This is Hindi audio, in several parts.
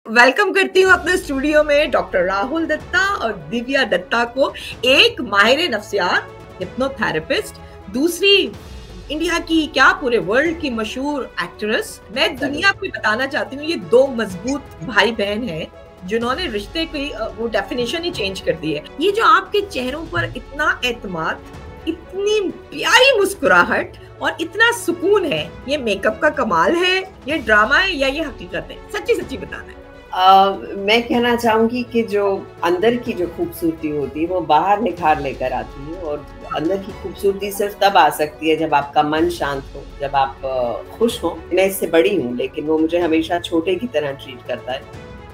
वेलकम करती हूँ अपने स्टूडियो में डॉक्टर राहुल दत्ता और दिव्या दत्ता को। एक माहिर नफ्सियात, हिप्नोथेरेपिस्ट, दूसरी इंडिया की क्या पूरे वर्ल्ड की मशहूर एक्ट्रेस। मैं दुनिया को बताना चाहती हूँ ये दो मजबूत भाई बहन हैं जिन्होंने रिश्ते की वो डेफिनेशन ही चेंज कर दी है। ये जो आपके चेहरों पर इतना एतमाद, इतनी प्यारी मुस्कुराहट और इतना सुकून है, ये मेकअप का कमाल है, ये ड्रामा है या ये हकीकत है? सच्ची सच्ची बताना है। मैं कहना चाहूंगी कि जो अंदर की जो खूबसूरती होती है वो बाहर निखार लेकर आती है, और अंदर की खूबसूरती सिर्फ तब आ सकती है जब आपका मन शांत हो, जब आप खुश हो। मैं इससे बड़ी हूँ लेकिन वो मुझे हमेशा छोटे की तरह ट्रीट करता है,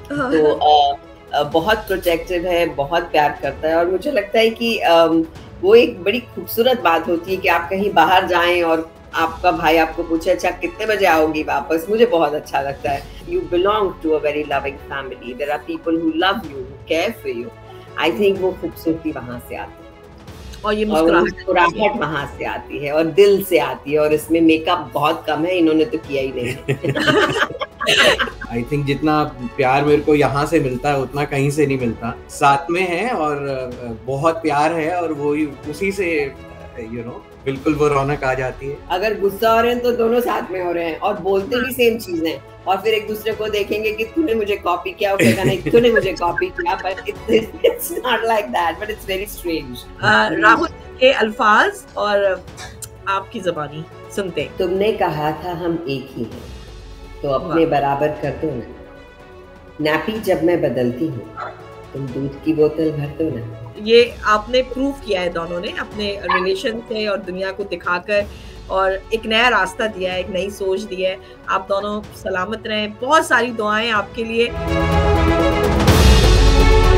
तो बहुत प्रोटेक्टिव है, बहुत प्यार करता है। और मुझे लगता है कि वो एक बड़ी खूबसूरत बात होती है कि आप कहीं बाहर जाएं और आपका भाई आपको पूछे अच्छा कितने बजे आओगी वापस, मुझे बहुत अच्छा लगता है। You belong to a very loving family, there are people who love you, who care for you. I think वो खूबसूरती वहां से आती है और ये मुस्कुराहट वहां से आती है और दिल से आती है। और इसमें मेकअप बहुत कम है, इन्होंने तो किया ही नहीं। आई थिंक जितना प्यार मेरे को यहाँ से मिलता है उतना कहीं से नहीं मिलता। साथ में है और बहुत प्यार है और वो उसी से बिल्कुल वो रौनक आ जाती है। अगर गुस्सा हो रहे हैं तो दोनों साथ में हो रहे हैं और बोलते भी सेम चीजें, और फिर एक दूसरे को देखेंगे कि तूने मुझे कॉपी किया, कहेगा नहीं तूने मुझे कॉपी किया, but it's not like that, but it's very strange. Rahul के अल्फाज और आपकी ज़बानी सुनते। तुमने कहा था हम एक ही हैं, तो अपने बराबर कर दो ना। नैपी जब मैं बदलती हूँ तुम दूध की बोतल भर दो ना। ये आपने प्रूव किया है दोनों ने अपने रिलेशन से और दुनिया को दिखाकर, और एक नया रास्ता दिया है, एक नई सोच दी है। आप दोनों सलामत रहें, बहुत सारी दुआएं आपके लिए।